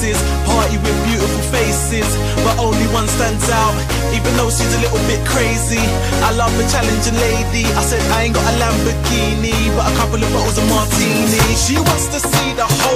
places, party with beautiful faces, but only one stands out, even though she's a little bit crazy. I love a challenging lady. I said I ain't got a Lamborghini, but a couple of bottles of martini. She wants to see the whole